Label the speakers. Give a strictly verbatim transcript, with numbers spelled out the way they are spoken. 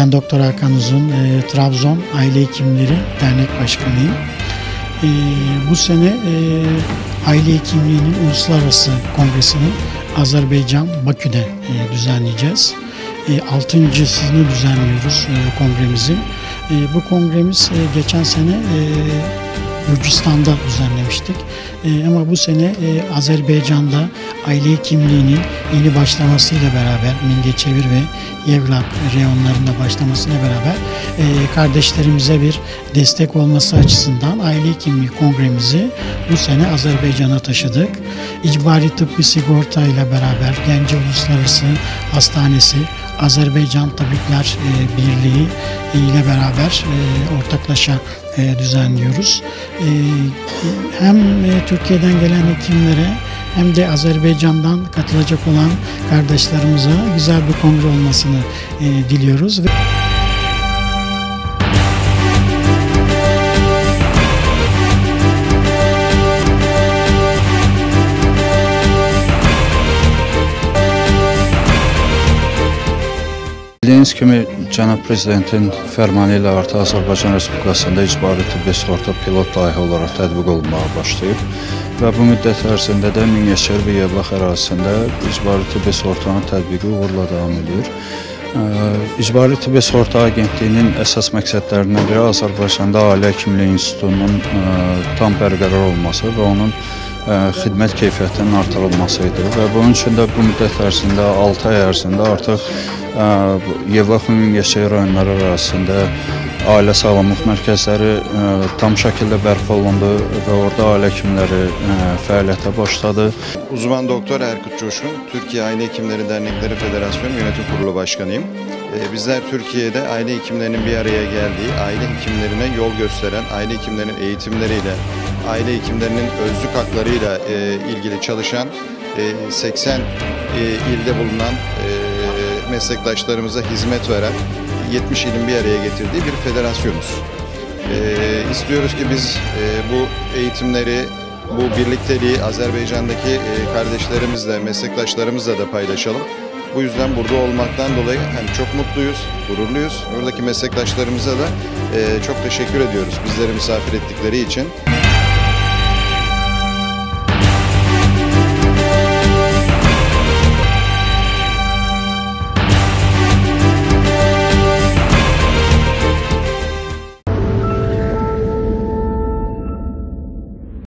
Speaker 1: Ben Doktor Hakan Uzun, e, Trabzon Aile Hekimleri Dernek Başkanıyım. E, bu sene e, Aile Hekimliği'nin Uluslararası Kongresi'ni Azerbaycan, Bakü'de e, düzenleyeceğiz. E, altıncısını düzenliyoruz e, kongremizin. E, bu kongremiz e, geçen sene e, Gürcistan'da düzenlemiştik. Ee, ama bu sene e, Azerbaycan'da aile hekimliğinin yeni başlamasıyla beraber Mingeçevir ve Yevlak reyonlarında başlamasıyla beraber e, kardeşlerimize bir destek olması açısından aile hekimliği kongremizi bu sene Azerbaycan'a taşıdık. İcbari tıbbi sigorta ile beraber Gence Uluslararası Hastanesi, Azerbaycan Tabipler e, Birliği ile beraber e, ortaklaşa e, düzenliyoruz. E, hem e, Türkiye'den gelen hekimlere hem de Azerbaycan'dan katılacak olan kardeşlerimize güzel bir kongre olmasını e, diliyoruz.
Speaker 2: Bildiyiniz kimi, Cənab Prezidentin fərmanı ilə artıq Azərbaycan Respublikasında icbari tibbi sığorta pilot layihə olaraq tətbiq olunmağa başlayıb və bu müddət ərzində də Mingəçevir və Yevlax ərazisində icbari tibbi sığortanın tətbiqi uğurla davam edir. İcbari tibbi sığorta agentliyinin əsas məqsədlərindən biri Azərbaycanda Ailə Həkimliyi İnstitutunun tam bərqərar olması və onun xidmət keyfiyyətinin artırılmasıdır və bunun üçün də bu müddət ərzində altı ay ərzində artıq Yevlax və Mingəçevir rayonları arasında ailə sağlamlıq mərkəzləri tam şəkildə bərpa olundu və orada ailə həkimləri fəaliyyətə başladı.
Speaker 3: Uzman Doktor Erkut Coşkun, Türkiye Aile Hekimleri Dernekleri Federasyonu Yönetim Kurulu Başkanıyım. Bizler Türkiye'de aile hekimlerinin bir araya geldiği, aile hekimlerine yol gösteren, aile hekimlerinin eğitimleriyle, aile hekimlerinin özlük haklarıyla ilgili çalışan seksen ilde bulunan meslektaşlarımıza hizmet veren yetmiş ilin bir araya getirdiği bir federasyonuz. Ee, istiyoruz ki biz e, bu eğitimleri, bu birlikteliği Azerbaycan'daki e, kardeşlerimizle, meslektaşlarımızla da paylaşalım. Bu yüzden burada olmaktan dolayı hem çok mutluyuz, gururluyuz. Oradaki meslektaşlarımıza da e, çok teşekkür ediyoruz bizleri misafir ettikleri için.